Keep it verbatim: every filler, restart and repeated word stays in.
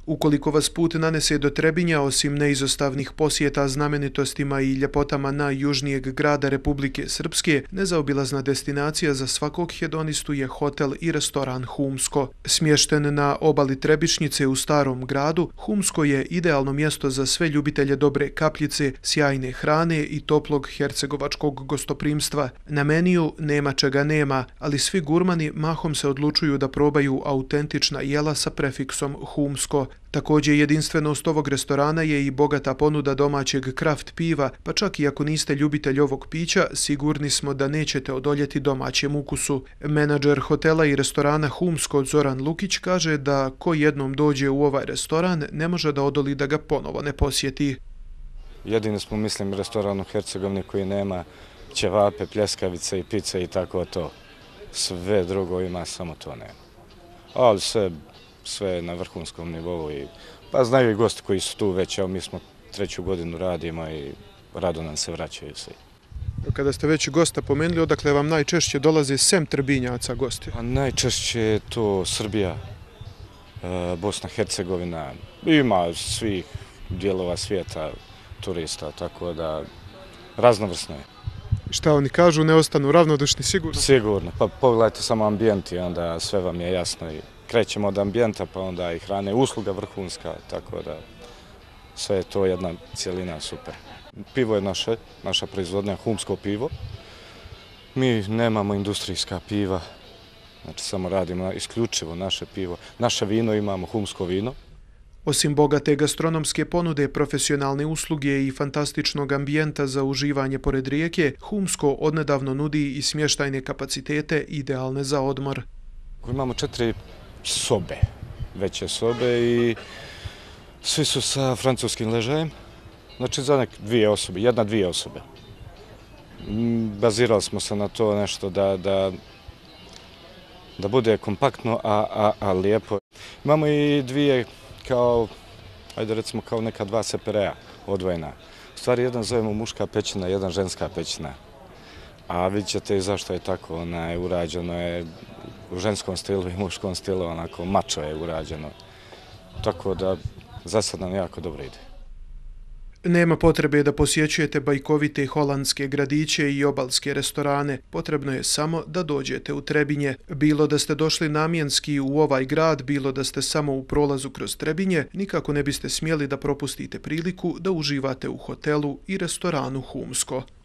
Ukoliko vas put nanese do Trebinja, osim neizostavnih posjeta znamenitostima i ljepotama najjužnijeg grada Republike Srpske, nezaobilazna destinacija za svakog hedonistu je hotel i restoran Humsko. Smješten na obali Trebišnjice u starom gradu, Humsko je idealno mjesto za sve ljubitelje dobre kapljice, sjajne hrane i toplog hercegovačkog gostoprimstva. Na meniju nema čega nema, ali svi gurmani mahom se odlučuju da probaju autentična jela sa prefiksom Humsko. Također jedinstvenost ovog restorana je i bogata ponuda domaćeg kraft piva, pa čak i ako niste ljubitelj ovog pića, sigurni smo da nećete odoljeti domaćem ukusu. Menadžer hotela i restorana Humsko Zoran Lukić kaže da ko jednom dođe u ovaj restoran ne može da odoli da ga ponovo ne posjeti. Jedini smo, mislim, restoran u Hercegovini koji nema ćevape, pljeskavice i pice i tako to. Sve drugo ima, samo to nema. Ali sve sve na vrhunskom nivou i pa znaju i gosti koji su tu već, evo mi smo treću godinu radimo i rado nam se vraćaju svi. Kada ste već gosta pomenuli, odakle vam najčešće dolaze sem Trebinjaca gosti? A najčešće je to Srbija, Bosna, Hercegovina, ima svih dijelova svijeta turista, tako da raznovrsno je. Šta oni kažu, ne ostanu ravnodušni sigurno? Sigurno, pa pogledajte samo ambijent i onda sve vam je jasno i krećemo od ambijenta, pa onda i hrane, usluga vrhunska, tako da sve je to jedna cijelina super. Pivo je naše, naša proizvodnja, Humsko pivo. Mi nemamo industrijska piva, znači samo radimo isključivo naše pivo. Naše vino imamo, Humsko vino. Osim bogate gastronomske ponude, profesionalne usluge i fantastičnog ambijenta za uživanje pored rijeke, Humsko odnedavno nudi i smještajne kapacitete idealne za odmor. Imamo četiri sobe, veće sobe i svi su sa francuskim ležajem, znači za nek dvije osobe, jedna dvije osobe. Bazirali smo se na to nešto da, da, da bude kompaktno, a, a, a lijepo. Imamo i dvije kao, ajde recimo kao neka dva seperea odvojena. U stvari jedan zovemo muška pećina, jedan ženska pećina. A vidjet ćete i zašto je tako, ona je urađeno je u ženskom stilu i muškom stilu, onako mačo je urađeno. Tako da za sad nam jako dobro ide. Nema potrebe da posjećujete bajkovite holandske gradiće i obalske restorane. Potrebno je samo da dođete u Trebinje. Bilo da ste došli namjenski u ovaj grad, bilo da ste samo u prolazu kroz Trebinje, nikako ne biste smjeli da propustite priliku da uživate u hotelu i restoranu Humsko.